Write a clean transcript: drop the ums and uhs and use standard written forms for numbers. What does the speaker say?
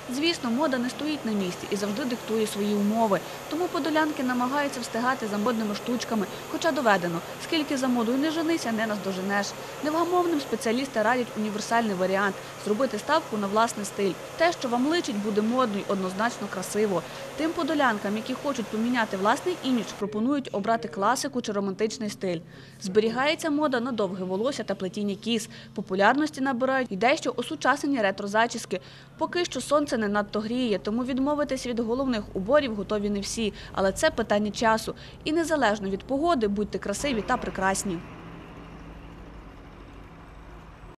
Звісно, мода не стоїть на місці і завжди диктує свої умови. Тому подолянки намагаються встигати за модними штучками, хоча доведено, скільки за модою не женися, не наздоженеш. Невгамовним спеціалісти радять універсальний варіант – зробити ставку на власний стиль. Те, що вам личить, буде модно й однозначно красиво. Тим подолянкам, які хочуть поміняти власний імідж, пропонують обрати класику чи романтичний стиль. Зберігається мода на довге волосся та плетіння кіз. Популярності набирають і дещо осучаснені ретро-зачіски. Поки що сонце не надто гріє, тому відмовитись від головних уборів готові не всі. Але це питання часу. І незалежно від погоди, будьте красиві та прекрасні.